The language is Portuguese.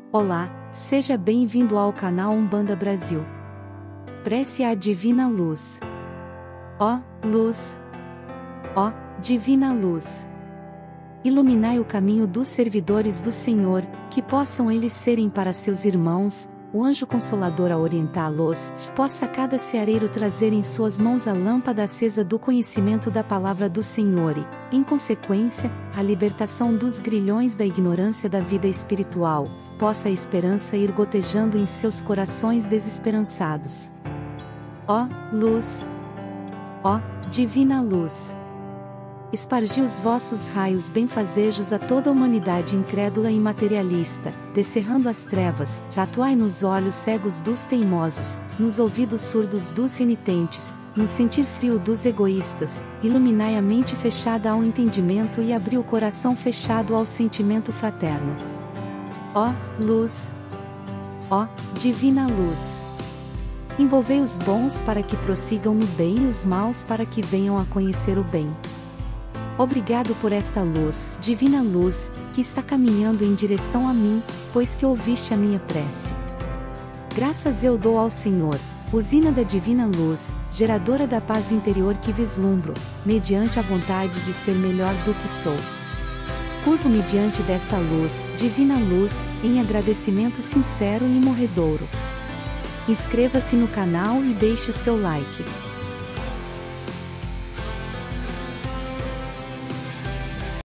Olá, seja bem-vindo ao canal Umbanda Brasil. Prece à Divina Luz. Ó, luz! Ó, Divina Luz! Iluminai o caminho dos servidores do Senhor, que possam eles serem para seus irmãos, o anjo consolador a orientá-los, possa cada ceareiro trazer em suas mãos a lâmpada acesa do conhecimento da palavra do Senhor e, em consequência, a libertação dos grilhões da ignorância da vida espiritual, possa a esperança ir gotejando em seus corações desesperançados. Ó, luz! Ó, divina luz! Espargi os vossos raios benfazejos a toda a humanidade incrédula e materialista, descerrando as trevas, atuai nos olhos cegos dos teimosos, nos ouvidos surdos dos renitentes, no sentir frio dos egoístas, iluminai a mente fechada ao entendimento e abri o coração fechado ao sentimento fraterno. Ó, luz! Ó, divina luz! Envolvei os bons para que prossigam no bem e os maus para que venham a conhecer o bem. Obrigado por esta luz, divina luz, que está caminhando em direção a mim, pois que ouviste a minha prece. Graças eu dou ao Senhor, usina da divina luz, geradora da paz interior que vislumbro, mediante a vontade de ser melhor do que sou. Curvo-me diante desta luz, divina luz, em agradecimento sincero e morredouro. Inscreva-se no canal e deixe o seu like.